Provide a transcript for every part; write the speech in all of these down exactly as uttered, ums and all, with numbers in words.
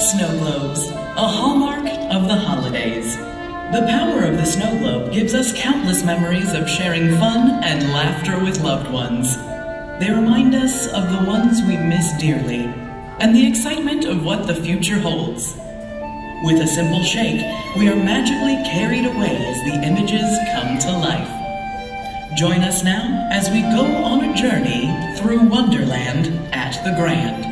snow globes, a hallmark of the holidays. The power of the snow globe gives us countless memories of sharing fun and laughter with loved ones. They remind us of the ones we miss dearly, and the excitement of what the future holds. With a simple shake, we are magically carried away as the images come to life. Join us now as we go on a journey through Wonderland at the Grand.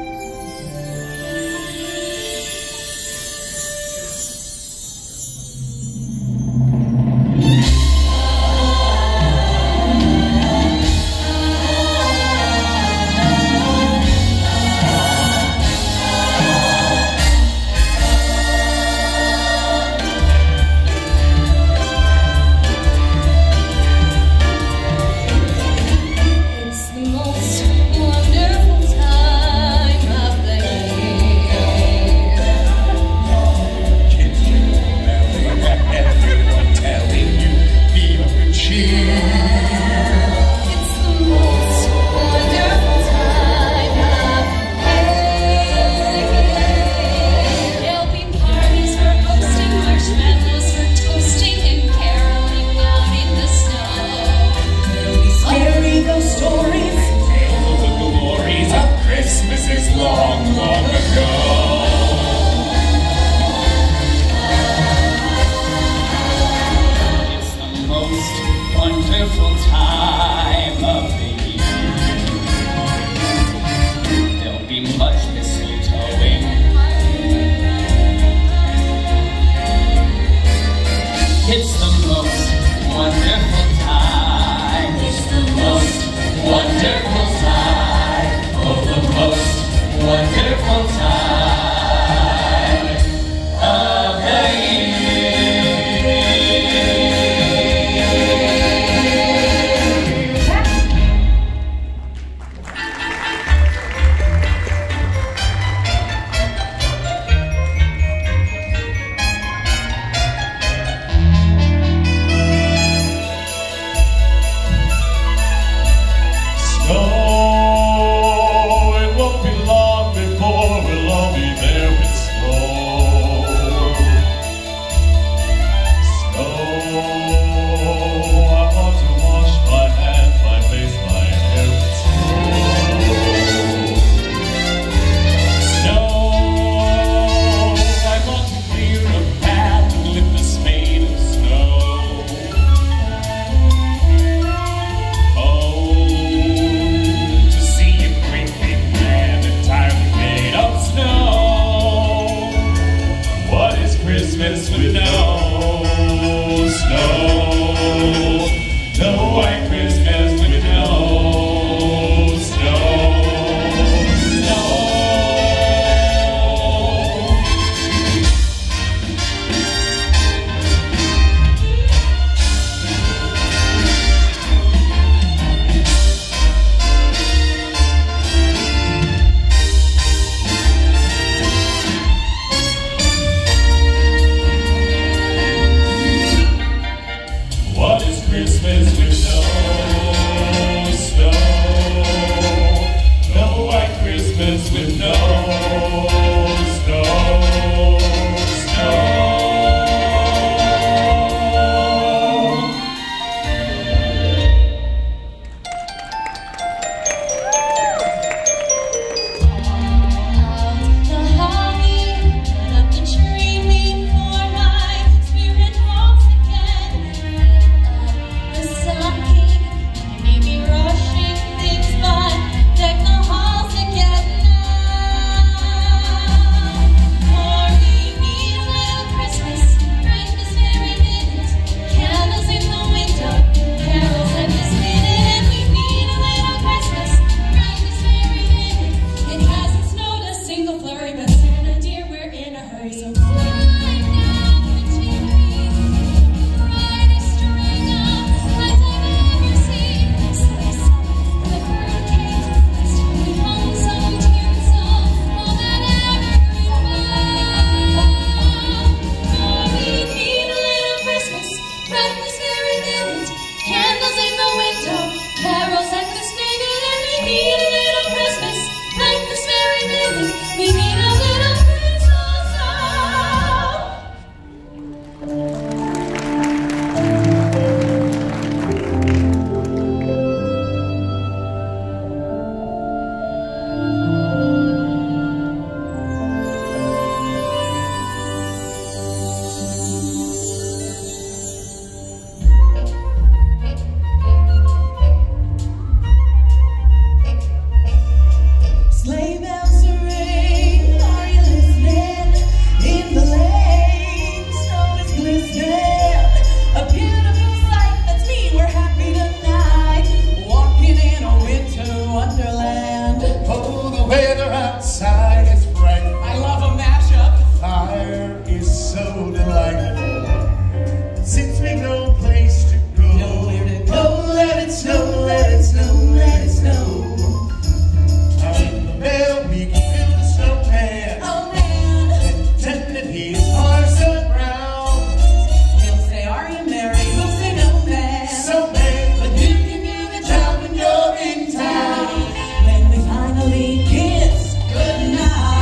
It's the most wonderful time. It's the most wonderful time. Oh, the most wonderful time of the Christmas with no snow, no white Christmas with no snow, snow. Christmas with no snow, no white Christmas with no snow, snow. The holly, up the tree before my spirit walks again. The sun king may be rushing things by, deck the halls again now. outside is bright. I love a mashup. Fire is so delightful. Since we've no place to go, Nowhere to go. let it snow, let it snow, let it snow. Out in the mail we can build a snowman. Oh man, And pretend that he is Parson Brown. He'll say, are you married? We'll say, no, man. So man, But you can do the job when you're in town. When we finally kiss goodnight.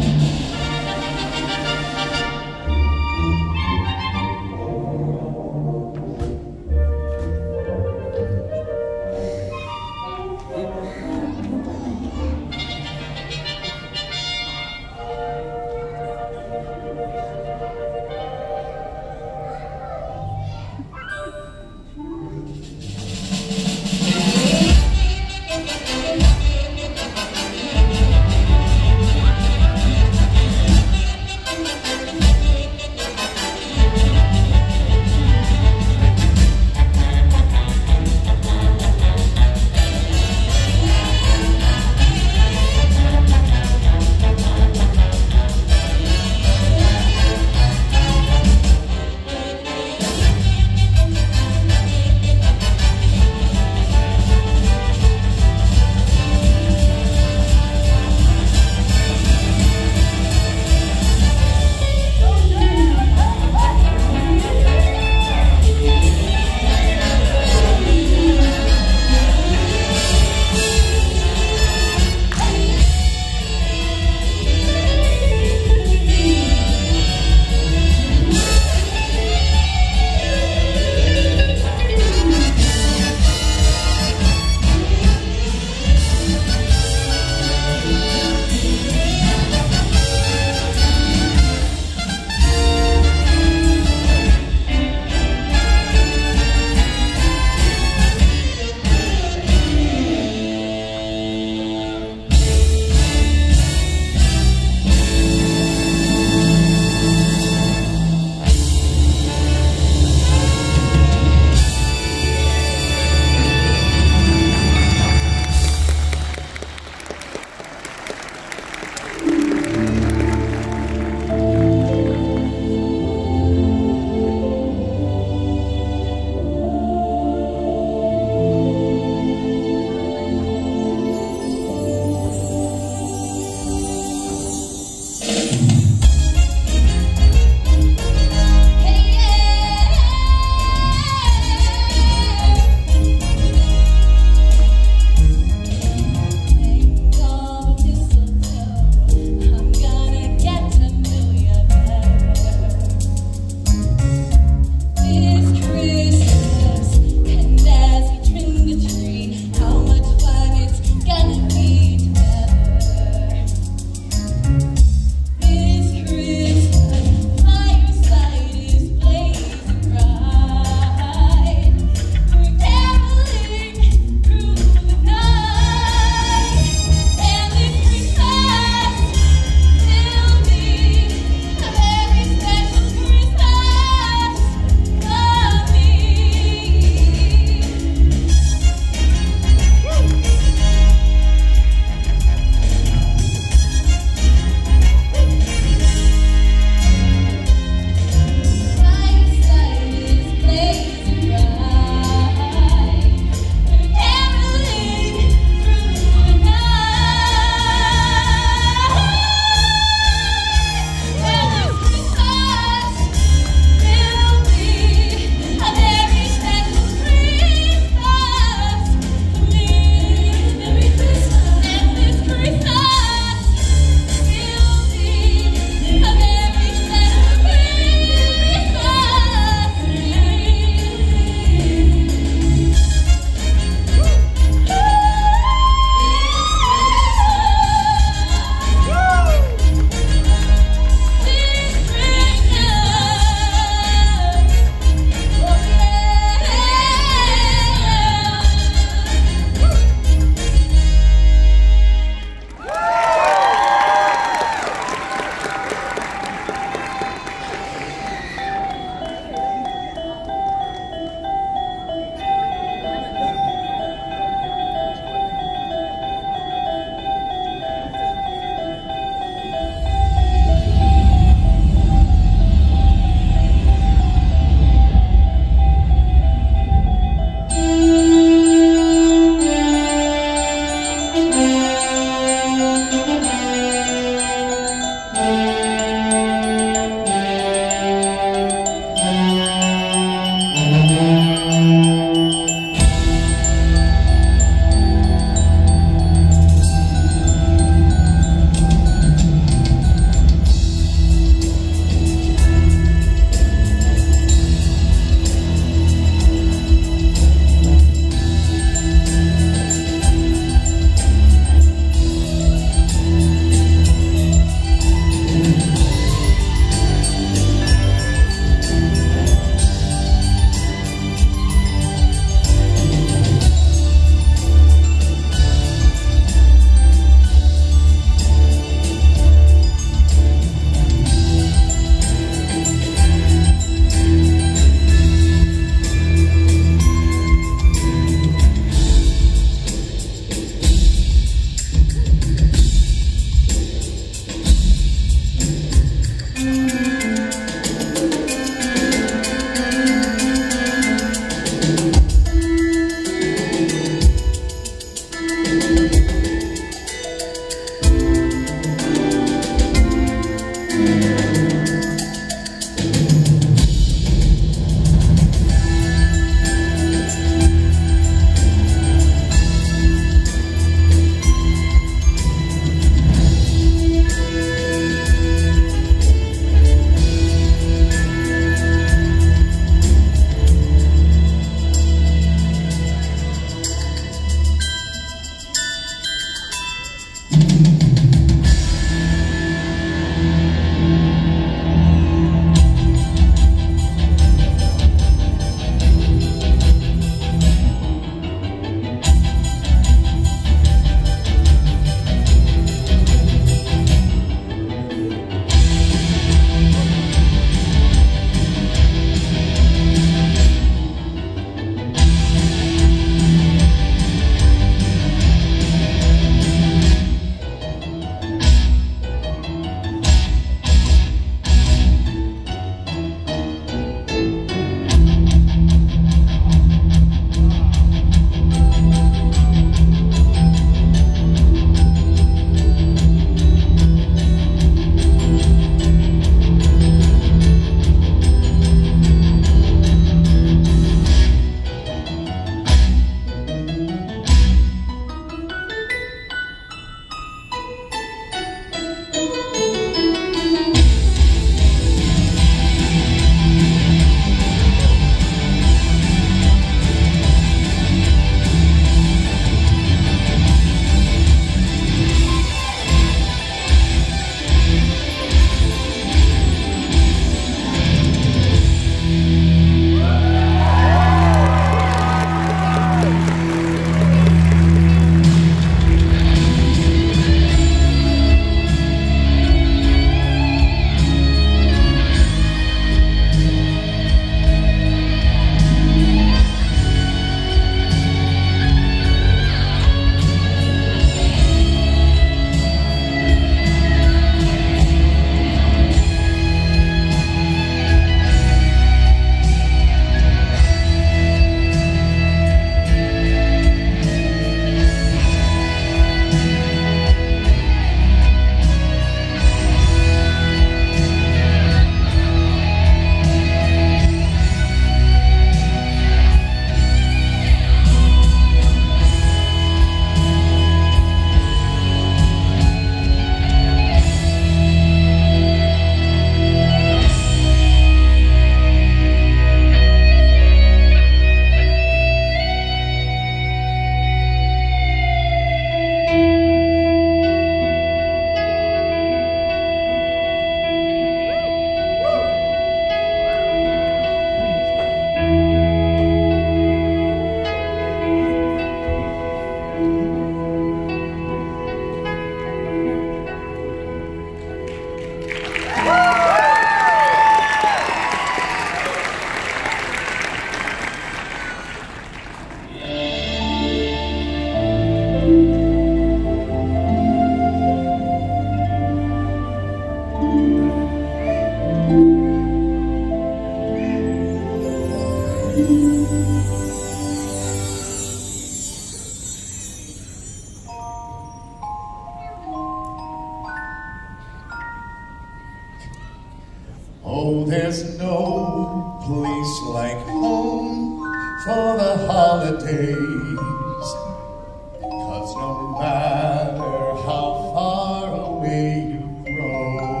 Oh, there's no place like home for the holidays, 'cause no matter how far away you roam,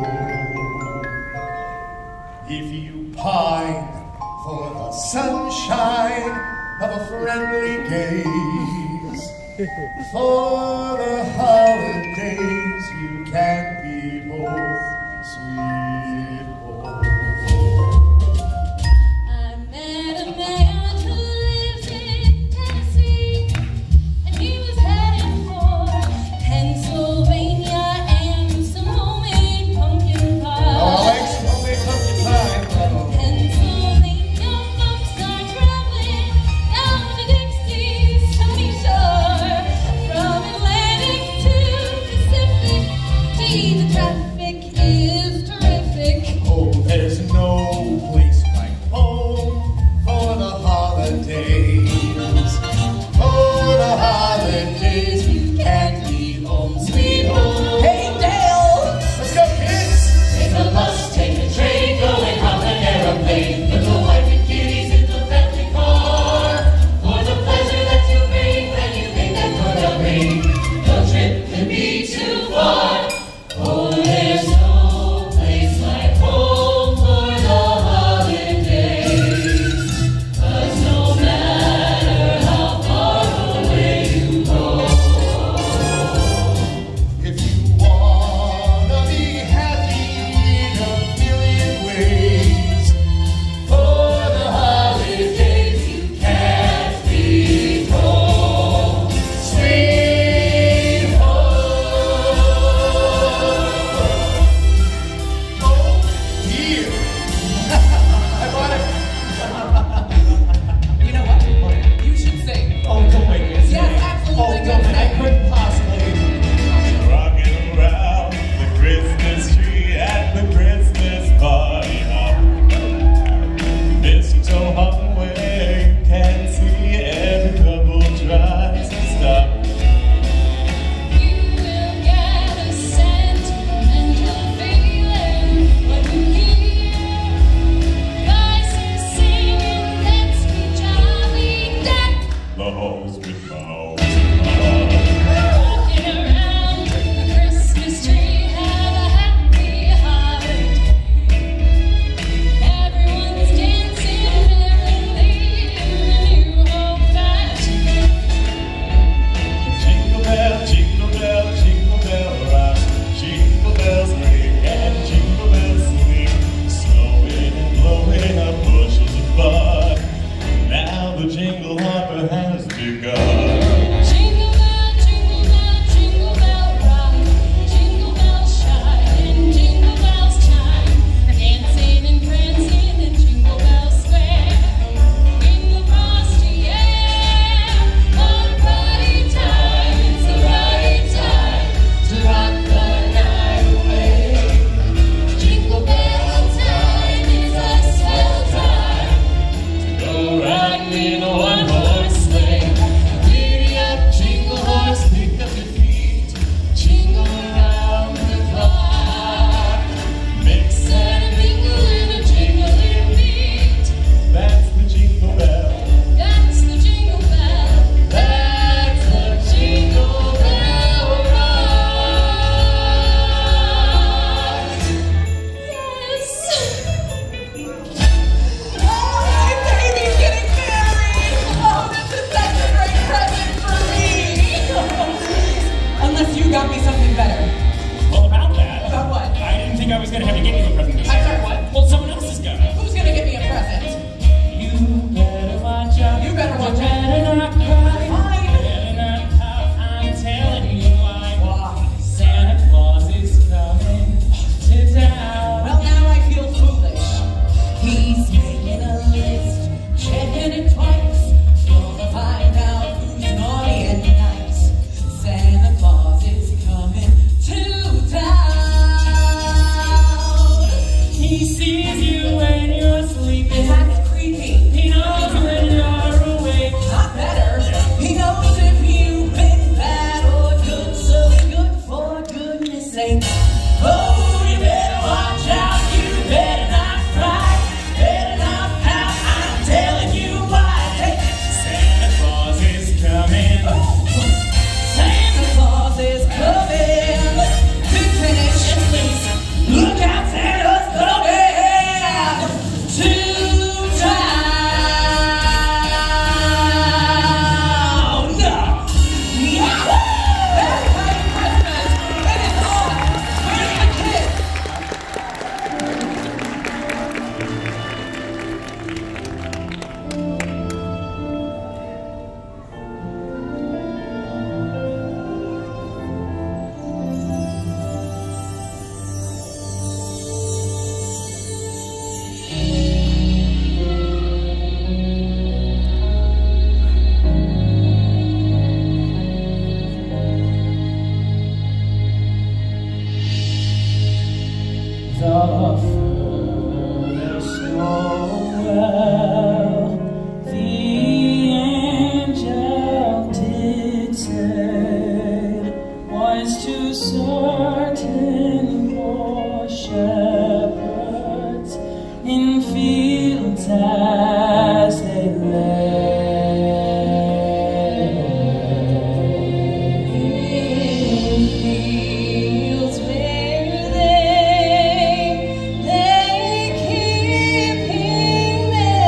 if you pine for the sunshine of a friendly gaze, for the holidays you can be both sweet home. I met a man who lives in Tennessee, and he was heading for Pennsylvania and some homemade pumpkin pie. Oh, I like some homemade pumpkin pie. Pennsylvania folks are traveling down to Dixie's sunny shore, from Atlantic to Pacific. Gee, the traffic is terrific. Oh, there's no place like home for the holidays. For the holidays you can be home, sweet home. Hey, Dale! Let's go, kids! Take a bus, take a train, going on an aeroplane, with the wife and kiddies in the family car. For the pleasure that you bring when you make that doorbell ring, no trip can be too far. Oh, there's no place like home for the holidays, 'cause no matter how far away you go, If you wanna be happy in a million ways, for the holidays you can't be home, sweet home. oh, here. I bought it. You know what? You should sing. Oh, don't make me sing. Yes, absolutely. Oh, don't, I couldn't possibly. Rocking around the Christmas tree at the Christmas party hop. Mistletoe hung where you can see every couple tries to stop. You will get a sentimental feeling when you hear voices singing, "Let's be jolly," deck The halls with boughs. walking around the Christmas tree. Have a happy holiday. Everyone's dancing merrily in the new old-fashioned. Jingle bell, jingle bell, jingle bell rock. Jingle bells ring and jingle bells swing. Snowing and blowing up bushels of fun. Now the jingle hopper has begun. Jingle bell, jingle bell, jingle bell rock. Jingle bells shine and jingle bells chime. Dancing and prancing in Jingle Bell Square. In the frosty air, a bright time. It's a bright time to rock the night away. Jingle bell time, it's a swell time Go riding in a one-horse sleigh. Giddy up, jingle horse, pick up your feet. Jingle around the clock. Mix and a mingle in a jingling beat. That's the jingle bell. That's the jingle bell. That's the jingle bell ride. Yes. Oh, my baby's getting married. Oh, this is such a great present for me. Unless you got me something better. Well, about that, About what? I didn't think I was going to have to get you a present this I'm year. sorry, what? Well, someone else is going to. Who's gonna get me a present? You better watch out. You better watch You out. better not cry. Fine. You better not pout. I'm telling you why. Why? Santa Claus is coming to town. Well, now I feel foolish. He's making a list, checking it twice. Gonna find out who's naughty and nice. Santa Claus is coming to town. He sees you when you're sleeping. That's creepy. He knows when you're awake. Not better. He knows sake. Oh, you better watch out, you better not Oh, well, the angel did say was to certain poor shepherds in fields as they lay. Where they lay keeping their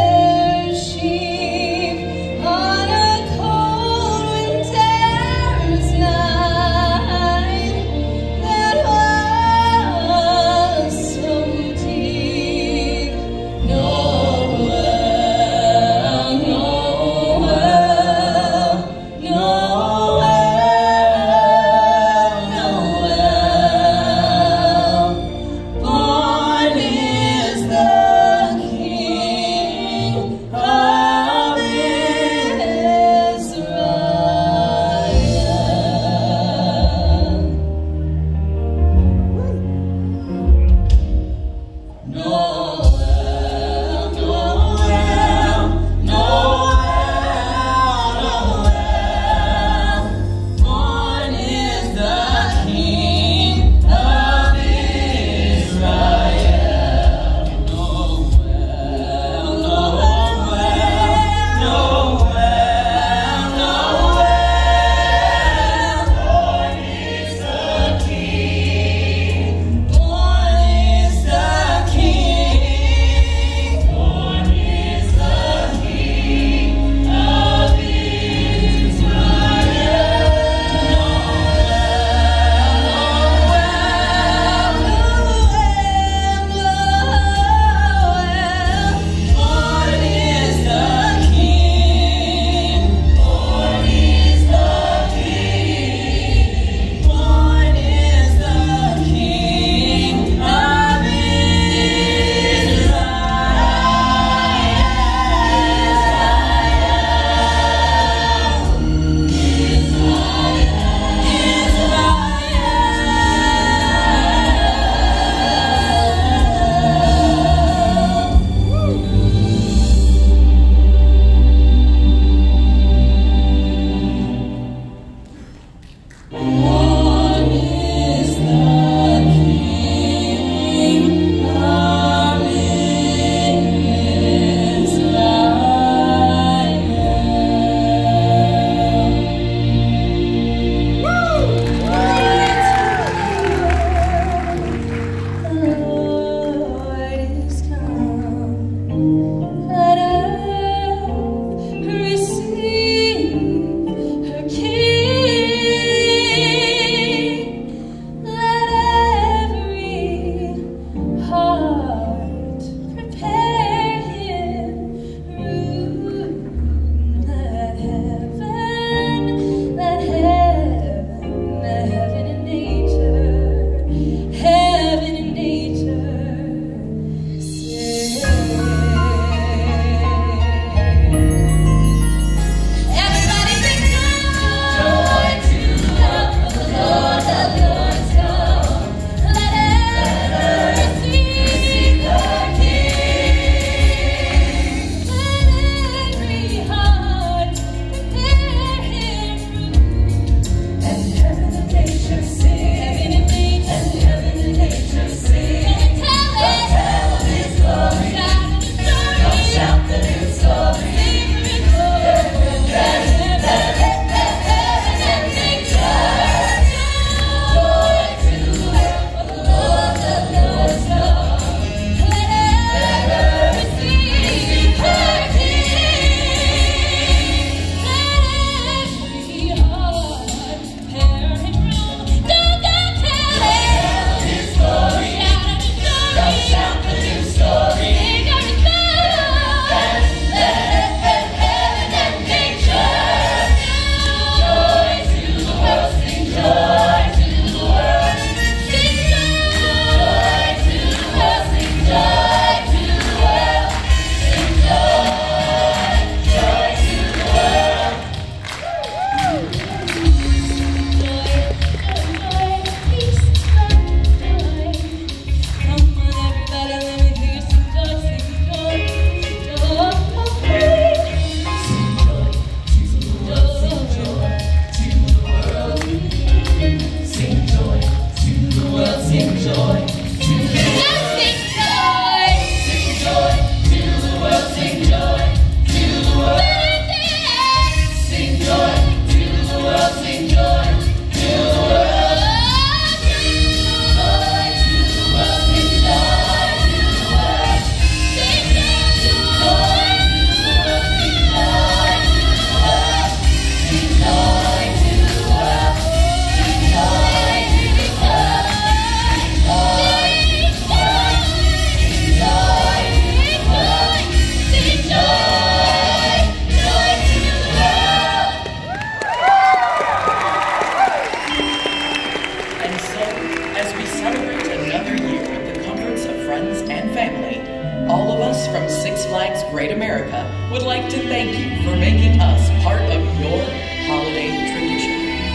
and family, all of us from Six Flags Great America would like to thank you for making us part of your holiday tradition.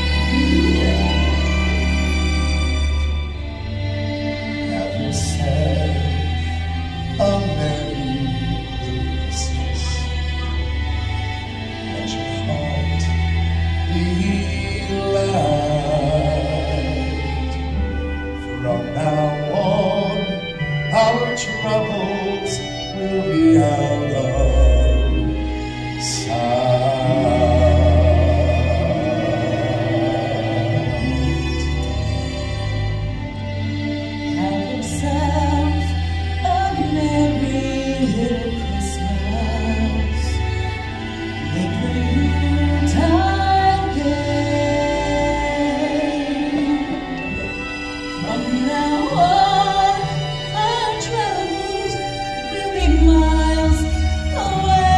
Have yourself a merry little Christmas. Let your heart be light. From now on, our troubles will be out of sight. Have yourself a merry little Christmas. Make the Yuletide gay. From now on, our troubles will be miles away.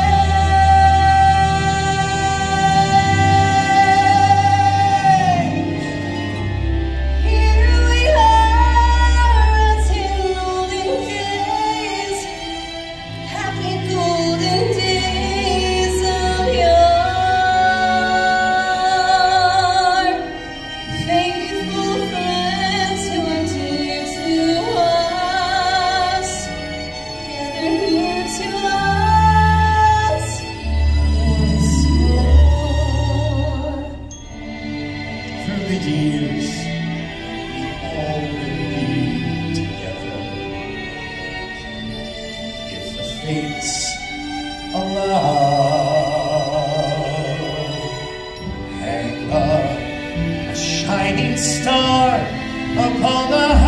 Here we are as in olden days, happy golden days of yore. Faithful friends who are dear to us, gather near to us once more. Through the years, we all will be together. If the fates allow, hang up a shining star upon the